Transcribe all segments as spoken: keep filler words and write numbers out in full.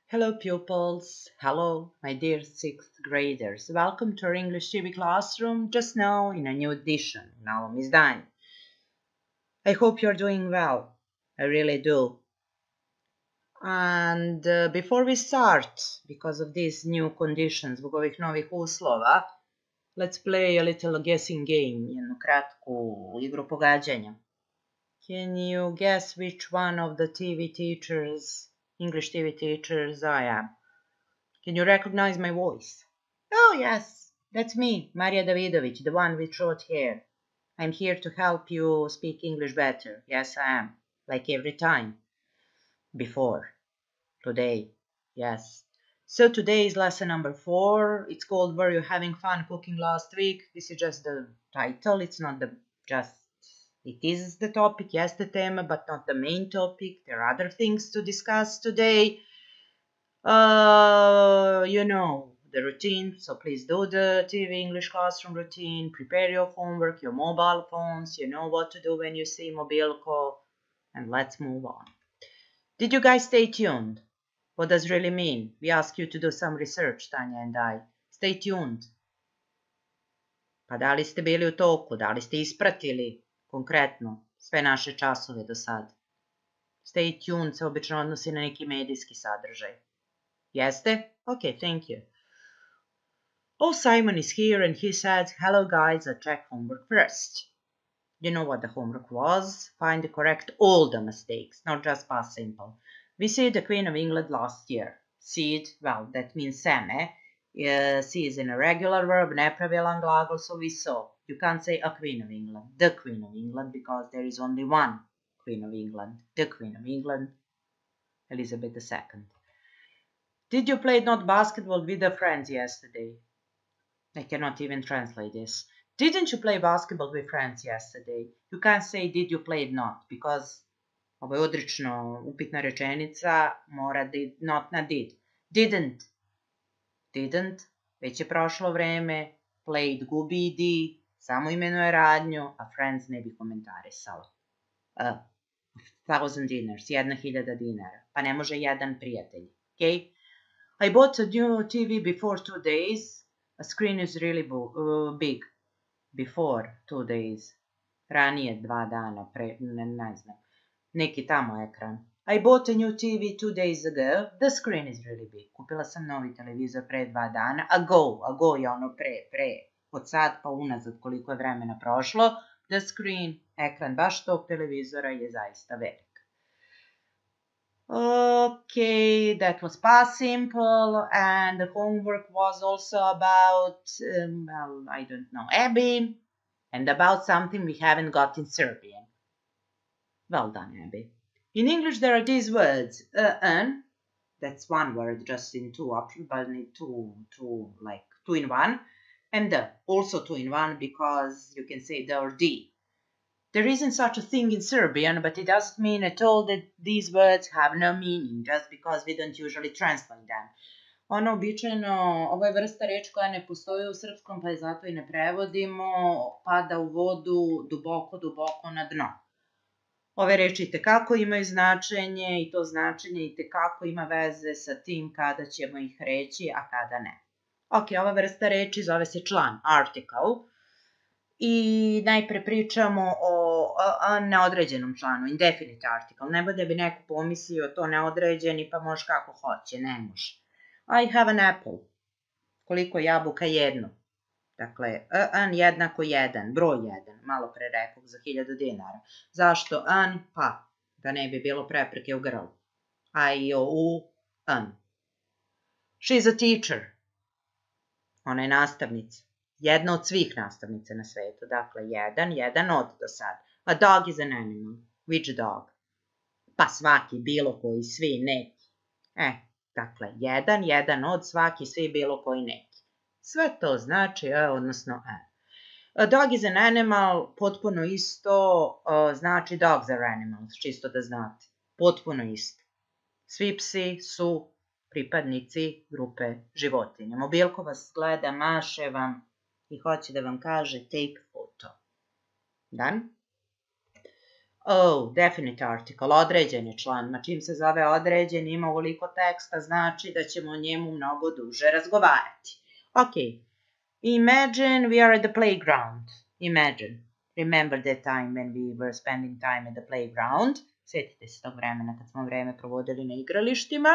Hello pupils, hello my dear sixth graders. Welcome to our English T V classroom just now in a new edition, now Miss Dine. I hope you're doing well, I really do. And uh, before we start, because of these new conditions, zbog ovih novih uslova, let's play a little guessing game, jednu kratku igru pogađanja. Can you guess which one of the T V teachers, English T V teachers I am? Can you recognize my voice? Oh, yes, that's me, Maria Davidovic, the one with short hair. I'm here to help you speak English better. Yes, I am, like every time. Before. Today. Yes. So today is lesson number four. It's called Were You Having Fun Cooking Last Week? This is just the title. It's not the just... It is the topic, yes, the theme, but not the main topic. There are other things to discuss today. Uh, you know the routine, so please do the T V English classroom routine, prepare your homework, your mobile phones, you know what to do when you see mobilko, and let's move on. Did you guys stay tuned? What does it really mean? We ask you to do some research, Tanya and I. Stay tuned. Pa da li ste bili u toku, da li ste ispratili konkretno sve naše časove do sad? Stay tuned se obično odnosi na neki medijski sadržaj. Jeste? Okay, thank you. Oh, Simon is here and he said, hello guys, I check homework first. You know what the homework was? Find the correct all the mistakes, not just past simple. We see the Queen of England last year. See it? Well, that means sam, eh? Uh, see is in a regular verb, nepravilan glagol, so we saw. You can't say a Queen of England, the Queen of England, because there is only one Queen of England, the Queen of England, Elizabeth the Second. Did you play not basketball with the friends yesterday? I cannot even translate this. Didn't you play basketball with friends yesterday? You can't say did you play it not, because ovo je odrično upitna rečenica, mora did, not na did. Didn't. Didn't. Već je prošlo vreme. Played gubi di. Samo imenuje radnju, a friends ne bi komentarisalo. A thousand dinars. Jedna hiljada dinara. Pa ne može jedan prijatelj. Okay? I bought a new T V before two days. A screen is really uh, big. Before two days. Ranije dva dana, pre, ne, ne znam. Neki tamo ekran. I bought a new T V two days ago. The screen is really big. Kupila sam novi televizor pre dva dana. Ago, ago je ono pre, pre. Od sad pa unazad koliko je vremena prošlo. The screen, ekran baš tog televizora je zaista velik. Okay, that was past simple, and the homework was also about, um, well, I don't know, Abby, and about something we haven't got in Serbian. Well done, Abby. In English, there are these words, uh, an, that's one word, just in two options, but in two, two, like two in one, and the, also two in one, because you can say the or the. There isn't such a thing in Serbian, but it doesn't mean at all that these words have no meaning, just because we don't usually translate them. Ono običajno, ovo je vrsta reč koja ne postoji u srpskom, pa je zato i ne prevodimo, pada u vodu duboko, duboko na dno. Ove reči itekako imaju značenje i to značenje itekako ima veze sa tim kada ćemo ih reći, a kada ne. Ok, ova vrsta reči zove se član, article. I najpre pričamo o, o neodređenom članu, indefinite article. Ne bude bi neko pomislio to neodređeni, pa može kako hoće, ne može. I have an apple. Koliko jabuka? Jedno. Dakle, an jednako jedan, broj jedan, malo pre rekao, za hiljadu dinara. Zašto an? Pa, da ne bi bilo prepreke u grlu. A, i, o, u, an. She's a teacher. Ona je nastavnica. Jedna od svih nastavnica na svetu. Dakle, jedan, jedan od do sad. A dog is an animal. Which dog? Pa svaki, bilo koji, svi, neki. E, dakle, jedan, jedan od, svaki, svi, bilo koji, neki. Sve to znači, e, odnosno, e. A dog is an animal, potpuno isto, uh, znači dogs are animals, čisto da znate. Potpuno isto. Svi psi su pripadnici grupe životinja. Mobilko vas gleda, maše vam i hoće da vam kaže take photo. Done? Oh, definite article, određen je član. Ma čim se zove određen, ima ovoliko teksta, znači da ćemo o njemu mnogo duže razgovarati. Ok. Imagine we are at the playground. Imagine. Remember that time when we were spending time at the playground. Sjetite se tog vremena kad smo vreme provodili na igralištima.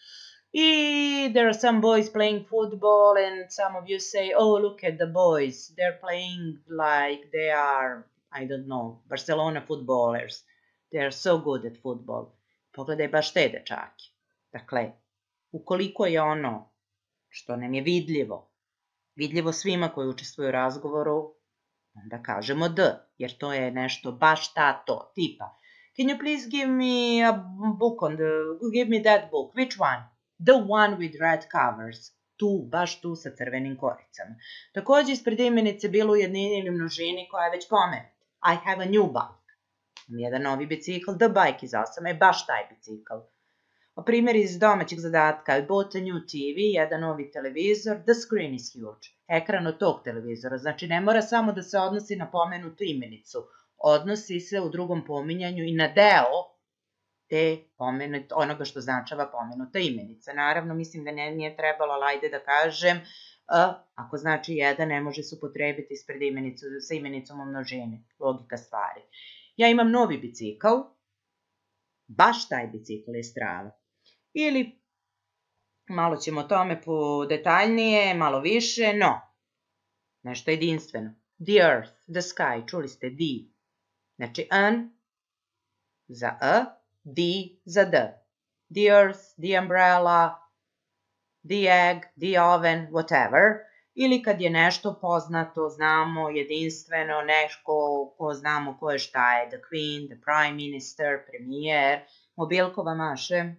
I there are some boys playing football and some of you say, oh, look at the boys. They're playing like they are, I don't know, Barcelona footballers. They are so good at football. Pogledaj baš te dečake. Dakle, ukoliko je ono što nam je vidljivo, vidljivo svima koji učestvuju u razgovoru, onda kažemo d, jer to je nešto baš ta to, tipa. Can you please give me a book on the, give me that book, which one? The one with red covers, tu, baš tu sa crvenim koricama. Takođe ispred imenice bilo u jednini ili množini koja je već pomenuta. I have a new bike. Imam jedan novi bicikl, the bike is awesome, je baš taj bicikl. A primjer iz domaćeg zadatka, I bought a new T V, jedan novi televizor, the screen is huge. Ekran od tog televizora, znači ne mora samo da se odnosi na pomenutu imenicu, odnosi se u drugom pominjanju i na deo te pomenut, onoga što značava pomenuta imenica. Naravno, mislim da ne, nije trebalo, ali ajde da kažem, a, ako znači jedan, ne može se upotrebiti ispred imenicu, sa imenicom u množini. Logika stvari. Ja imam novi bicikl, baš taj bicikl je strava. Ili, malo ćemo o tome po detaljnije, malo više, no, nešto jedinstveno. The earth, the sky, čuli ste the. Znači, an za a, the za d. The earth, the umbrella, the egg, the oven, whatever. Ili kad je nešto poznato, znamo, jedinstveno, nešto ko znamo ko je šta je, the queen, the prime minister, premijer, mobilkova maše.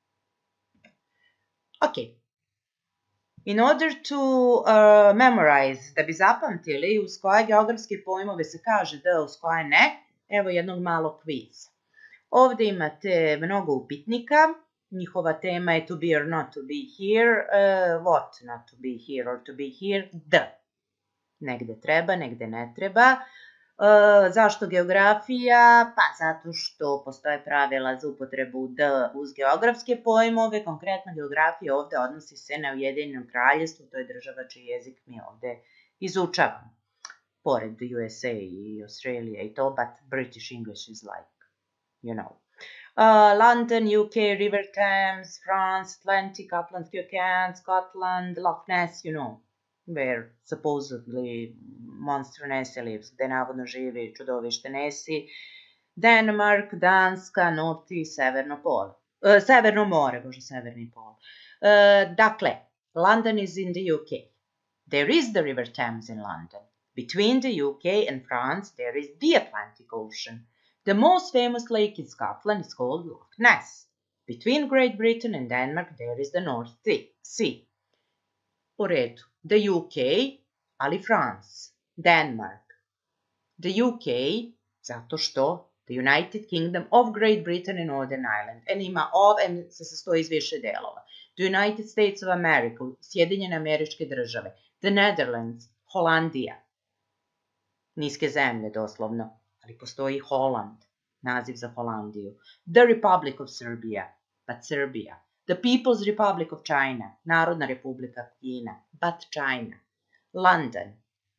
Ok. In order to uh, memorize, da bi zapamtili uz koje geografske pojmove se kaže da, uz koje ne, evo jednog malog kviza. Ovde imate mnogo upitnika, njihova tema je to be or not to be here, uh, what not to be here or to be here, the. Negde treba, negde ne treba. Uh, zašto geografija? Pa zato što postoje pravila za upotrebu d uz geografske pojmove, konkretno geografija ovde odnosi se na Ujedinjeno kraljevstvo, to je država čiji jezik mi ovde izučavamo. Pored U S A i Australia i to, but British English is like, you know. Uh, London, U K, River Thames, France, Atlantic, Atlantic Ocean, Scotland, Loch Ness, you know, where supposedly monster Nessie lives, gde navodno živi čudovište Nessie. Denmark, Danska, North i Severno pol. Uh, Severno more, bože, Severni pol. Uh, dakle, London is in the U K. There is the River Thames in London. Between the U K and France, there is the Atlantic Ocean. The most famous lake in Scotland is called Loch Ness. Between Great Britain and Denmark, there is the North Sea. U redu. The U K, ali France. Denmark. The U K, zato što the United Kingdom of Great Britain and Northern Ireland. And ima of, and se sastoji iz više delova. The United States of America, Sjedinjene Američke države. The Netherlands, Holandija. Niske zemlje, doslovno. Ali postoji Holland, naziv za Holandiju. The Republic of Serbia, but Serbia. The People's Republic of China, Narodna republika Kina, but China. London.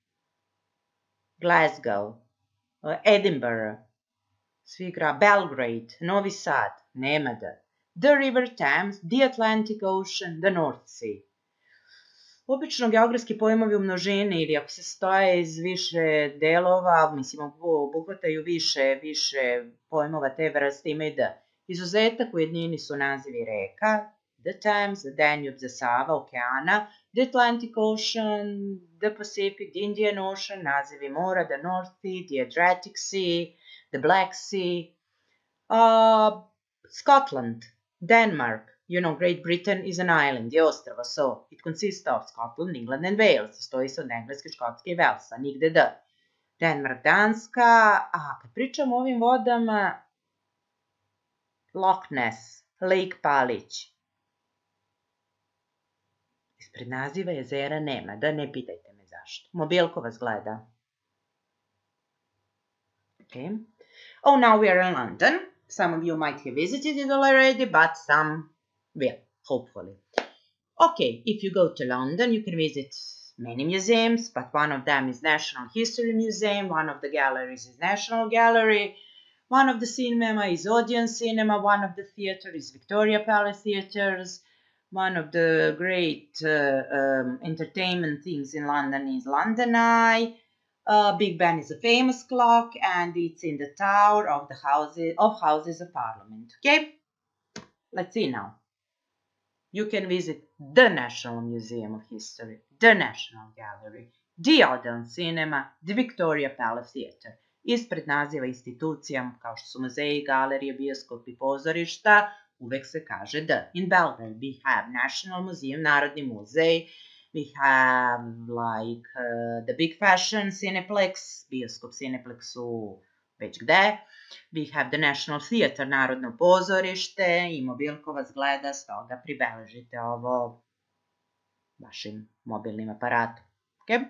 Glasgow. Edinburgh. Svi gra, Belgrade, Novi Sad, nema da. The River Thames, the Atlantic Ocean, the North Sea. Obično geografski pojmovi u množini ili ako se stoje iz više delova, mislim, obuhvataju više, više pojmova te vrste, imaju da. Izuzetak u jednini su nazivi reka, the Thames, the Danube, the Sava, okeana, the Atlantic Ocean, the Pacific, the Indian Ocean, nazivi mora, the North Sea, the Adriatic Sea, the Black Sea, uh, Scotland, Denmark. You know, Great Britain is an island, je ostrvo, so it consists of Scotland, England and Wales. Stoji se od Engleske, Škotske i Velsa, nigde d. Denmark, Danska, a kad pričamo o ovim vodama, Loch Ness, Lake Palić. Ispred naziva jezera nema, da ne pitajte me zašto. Mobilko vas gleda. Okay. Oh, now we are in London. Some of you might have visited it already, but some will, hopefully. Okay, if you go to London, you can visit many museums, but one of them is National History Museum, one of the galleries is National Gallery, one of the cinema is Odeon Cinema, one of the theaters is Victoria Palace Theatres, one of the great uh, um, entertainment things in London is London Eye. Uh, Big Ben is a famous clock, and it's in the Tower of the Houses of Houses of Parliament. Okay, let's see now. You can visit the National Museum of History, the National Gallery, the Odeon Cinema, the Victoria Palace Theatre. Ispred naziva institucija kao što su muzeji, galerije, bioskopi, pozorišta, uvek se kaže the. In Belgrade we have National Museum, Narodni muzej, we have like uh, the Big Fashion Cineplex, bioskop Cineplex u već gde. We have the National Theatre, Narodno pozorište i mobilko vas gleda, stoga pribeležite ovo vašim mobilnim aparatom. Okay?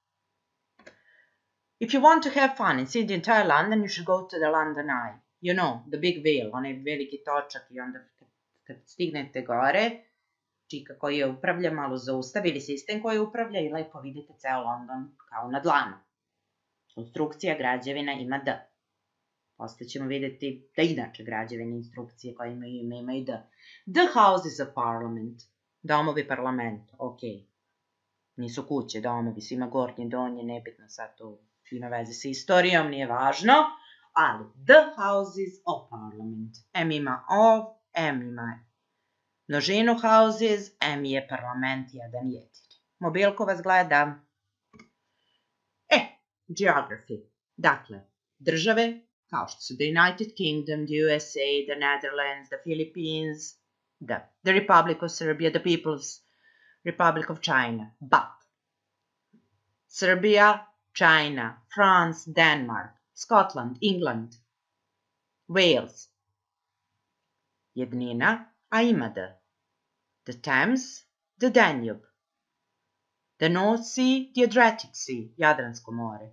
If you want to have fun and see the entire London, you should go to the London Eye. You know, the big wheel, onaj veliki točak i onda kad, kad stignete gore, čika koji je upravlja malo zaustavi ili sistem koji upravlja i lepo vidite ceo London kao na dlanu. Konstrukcija građevina ima D. Posle ćemo vidjeti da inače građevine instrukcije koje imaju ime imaju D. The Houses of Parliament. Domovi parlamenta, ok. Nisu kuće, domovi, svima gornje, donje, nebitno sad to ima veze sa istorijom, nije važno. Ali The Houses of Parliament. M ima of, M ima množinu houses, M je parlament jedan jedini. Mobilko vas gleda. E, geography. Dakle, države kao što su the United Kingdom, the U S A, the Netherlands, the Philippines, the, the Republic of Serbia, the People's Republic of China. But Serbia, China, France, Denmark, Scotland, England, Wales. Jednina, a ima D. The Thames, the Danube. The North Sea, the Adriatic Sea, Jadransko more.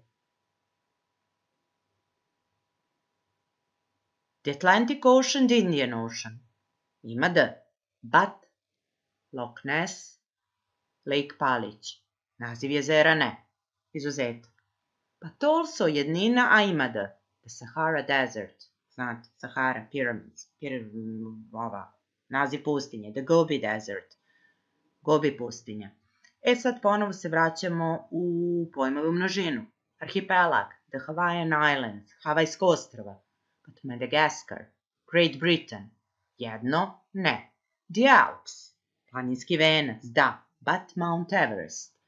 The Atlantic Ocean, the Indian Ocean. Ima D. But Loch Ness, Lake Palić. Naziv jezera ne. Izuzetak. But also jednina, a ima D. The Sahara Desert. Znate, Sahara, Pyramids. Pyram, ova, naziv pustinje. The Gobi Desert. Gobi pustinja. E sad ponovo se vraćamo u pojmove u množinu. Arhipelag, the Hawaiian Islands, Havajsko ostrava. But Madagascar, Great Britain. Jedno, ne. The Alps, planinski venac, da. But Mount Everest.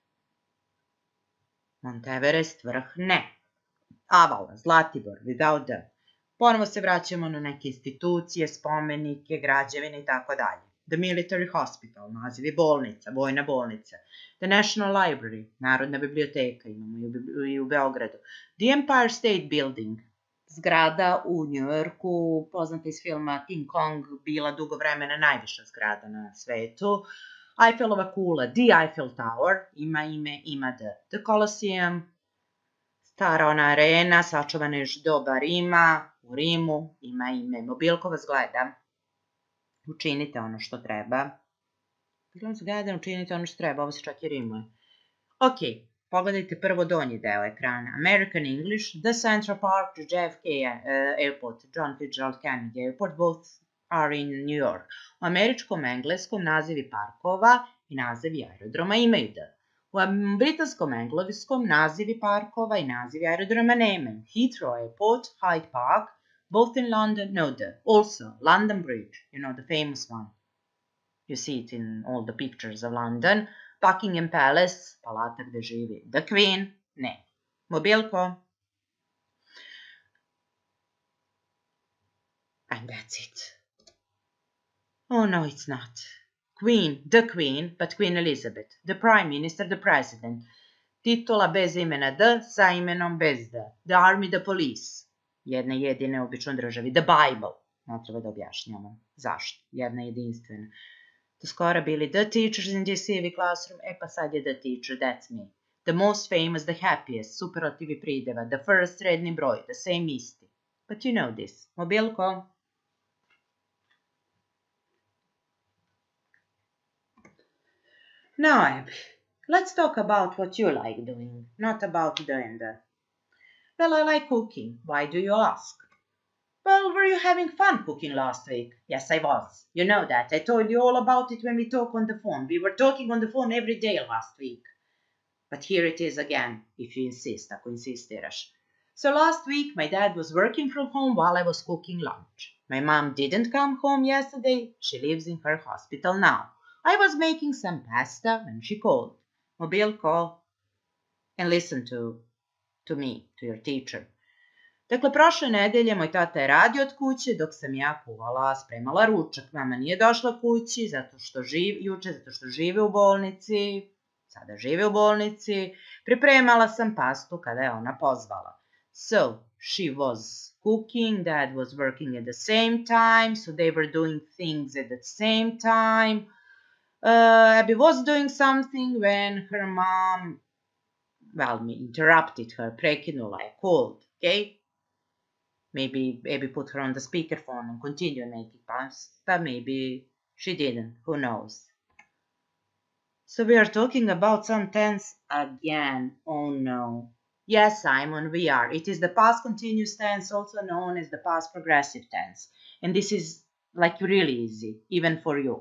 Mount Everest, vrh, ne. Avala, Zlatibor, without D. Ponovo se vraćamo na neke institucije, spomenike, građevine i tako dalje. The Military Hospital, naziv je bolnica, vojna bolnica. The National Library, Narodna biblioteka, imamo i u Beogradu. The Empire State Building, zgrada u Njujorku, poznata iz filma King Kong, bila dugo vremena najviša zgrada na svetu. Eiffelova kula, The Eiffel Tower, ima ime, ima D. The Colosseum, stara ona arena, sačuvana još doba Rima, u Rimu, ima ime. Mobilko vas gleda. Učinite ono što treba. Gledam se gledam, učinite ono što treba, ovo se čak i rimuje. Ok, pogledajte prvo donji deo ekrana. American English, The Central Park, the J F K uh, Airport, John Fitzgerald Kennedy Airport, both are in New York. U američkom engleskom nazivi parkova i nazivi aerodroma imaju D. U britanskom engleskom nazivi parkova i nazivi aerodroma nemaju. Heathrow Airport, Hyde Park, both in London, no D. Also, London Bridge, you know, the famous one. You see it in all the pictures of London. Buckingham Palace, palata gde živi The Queen, ne. Mobilko. And that's it. Oh no, it's not. Queen, the Queen, but Queen Elizabeth. The Prime Minister, the President. Titula bez imena D, sa imenom bez D. The Army, the Police. Jedne jedine obično državi. The Bible. Ne treba da objašnjavam. Zašto? Jedna jedinstvena. Do skora bili The Teachers in the C V Classroom, e pa sad je The Teacher, that's me. The most famous, the happiest, superlativi prideva, the first, redni broj, the same isti. But you know this. Mobilko. Now, Abby, let's talk about what you like doing, not about doing the. Well, I like cooking. Why do you ask? Well, were you having fun cooking last week? Yes, I was. You know that. I told you all about it when we talked on the phone. We were talking on the phone every day last week. But here it is again, if you insist, ako insistiraš. So last week, my dad was working from home while I was cooking lunch. My mom didn't come home yesterday. She lives in her hospital now. I was making some pasta when she called. Mobilko, and listen to, to me, to your teacher. Dakle, prošle nedelje moj tata je radio od kuće dok sam ja kuvala, spremala ručak. Mama nije došla kući zato što živi, juče zato što žive u bolnici, sada žive u bolnici. Pripremala sam pastu kada je ona pozvala. So, she was cooking, dad was working at the same time, so they were doing things at the same time. Uh, Abby was doing something when her mom, well, me interrupted her, prekinula je, called, okay? Maybe Abby put her on the speakerphone and continued making pasta. Maybe she didn't. Who knows? So we are talking about some tense again. Oh no. Yes, Simon, we are. It is the past continuous tense, also known as the past progressive tense. And this is like really easy, even for you.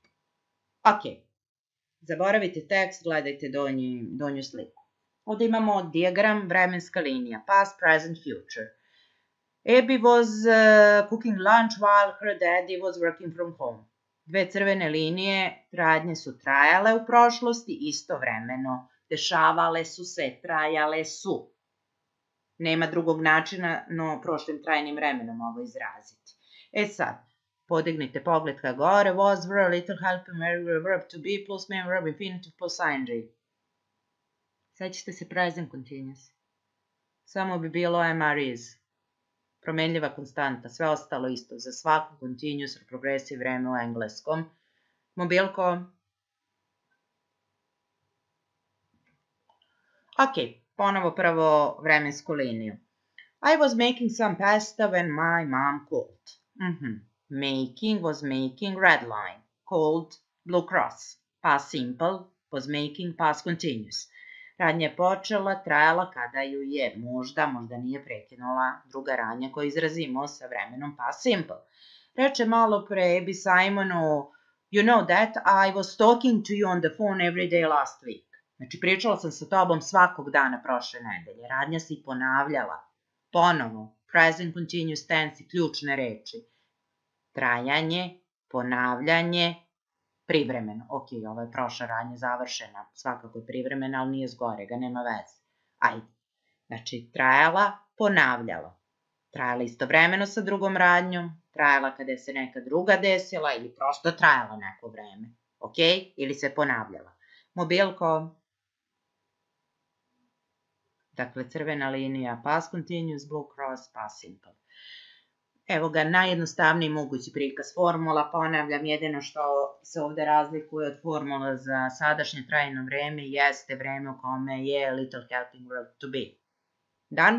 Ok. Zaboravite tekst, gledajte donji, donju sliku. Ovdje imamo dijagram, vremenska linija, past, present, future. Abby was uh, cooking lunch while her daddy was working from home. Dve crvene linije, radnje su trajale u prošlosti istovremeno. Dešavale su se, trajale su. Nema drugog načina, no prošlim trajnim vremenom ovo izraziti. E sad, podignite pogled ka gore. Was, were, little helping verb to be plus main verb infinitive plus ing. Sećate se present continuous. Samo bi bilo am, are, is. Promenljiva konstanta, sve ostalo isto, za svaku continuous or progressive vreme u engleskom. Mobilko? Ok, ponovo prvo vremensku liniju. I was making some pasta when my mom called. Mm-hmm. Making was making red line. Called blue cross. Past simple was making past continuous. Radnja je počela, trajala kada ju je možda, možda nije prekinula druga radnja koju izrazimo sa vremenom past simple. Reče malo pre Abby Simonu, you know that I was talking to you on the phone every day last week. Znači, pričala sam sa tobom svakog dana prošle nedelje. Radnja se i ponavljala. Ponovo, present continuous tense i ključne reči. Trajanje, ponavljanje, privremeno. Ok, ovo je prošla radnja završena. Svakako je privremena, ali nije zgorega, nema veze. Ajde. Znači, trajala, ponavljala. Trajala istovremeno sa drugom radnjom. Trajala kada se neka druga desila ili prosto trajala neko vreme. Ok? Ili se ponavljala. Mobilko. Dakle, crvena linija, past continuous, blue cross, past simple. Evo ga, najjednostavniji mogući prikaz formula, ponavljam, jedino što se ovde razlikuje od formula za sadašnje trajno vreme jeste vreme u kome je little helping verb to be. Done?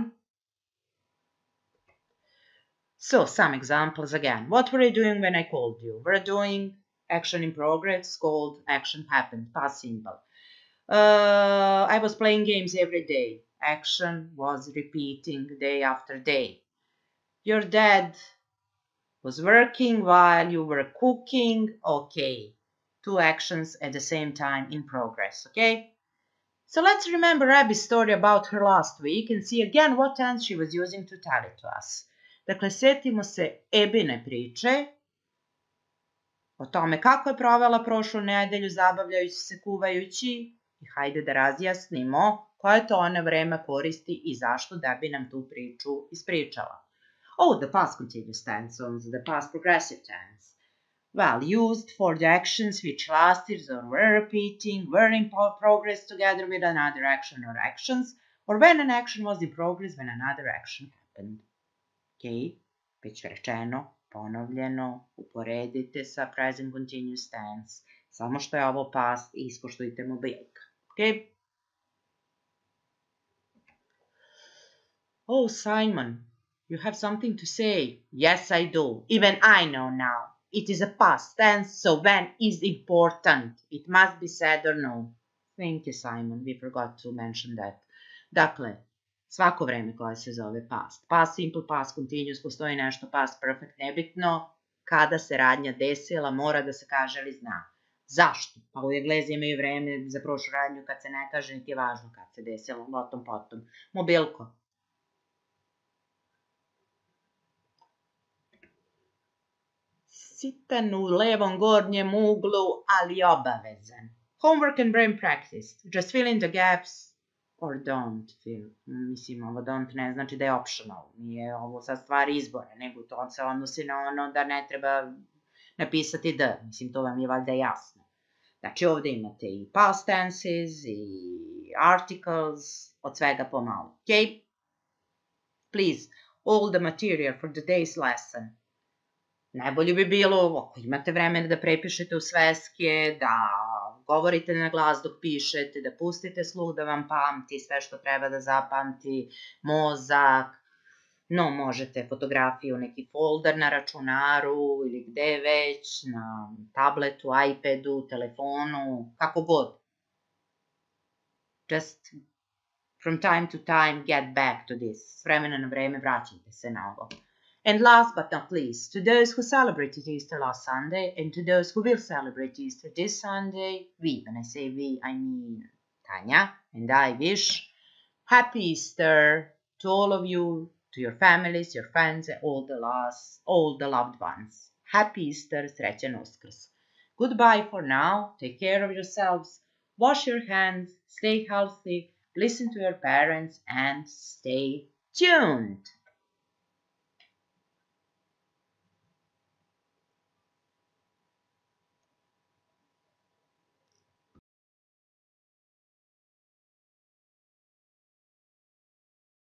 So, some examples again. What were you doing when I called you? Were doing, action in progress, called, action happened, past simple. Uh, I was playing games every day. Action was repeating day after day. Your dad was working while you were cooking. Okay. Two actions at the same time in progress. Okay? So let's remember Abby's story about her last week and see again what tense she was using to tell it to us. Dakle, setimo se Abbyne priče o tome kako je provela prošlu nedelju zabavljajući se, kuvajući i hajde da razjasnimo koje to ona vreme koristi i zašto da bi nam tu priču ispričala. Oh, the past continuous tense, the past progressive tense. Well, used for the actions which lasted or were repeating, were in progress together with another action or actions, or when an action was in progress when another action happened. Ok, već rečeno, ponovljeno, uporedite sa present continuous tense. Samo što je ovo past i ispoštujte mobilka. Ok? Oh, Simon. You have something to say? Yes, I do. Even I know now. It is a past tense, so when is important. It must be said or no. Thank you, Simon. We forgot to mention that. Dakle, svako vreme koje se zove past. Past simple, past continuous, postoji nešto past perfect, nebitno. Kada se radnja desila, mora da se kaže ili zna. Zašto? Pa u Englezi imaju vreme za prošlu radnju kad se ne kaže, niti je važno kad se desilo, potom potom. Mobilko. Sitan u levom gornjem uglu, ali obavezan. Homework and brain practice. Just fill in the gaps or don't fill. Mislim, ovo don't ne znači da je optional. Nije ovo sad stvar izbora, nego to se odnosi na ono da ne treba napisati da. Mislim, to vam je valjda jasno. Znači, ovdje imate i past tenses, i articles, od svega pomalo. Okay? Please, all the material for today's lesson. Najbolje bi bilo, ako imate vremena da prepišete u sveske, da govorite na glas dok pišete, da pustite sluh da vam pamti sve što treba da zapamti, mozak, no možete fotografiju, neki folder na računaru ili gde već, na tabletu, iPadu, telefonu, kako god. Just from time to time get back to this. S vremena na vreme vraćajte se na ovo. And last but not least, to those who celebrated Easter last Sunday and to those who will celebrate Easter this Sunday, we, when I say we, I mean Tanya, and I wish Happy Easter to all of you, to your families, your friends, and all the lost, all the loved ones. Happy Easter, Srećan Uskrs. Goodbye for now, take care of yourselves, wash your hands, stay healthy, listen to your parents, and stay tuned.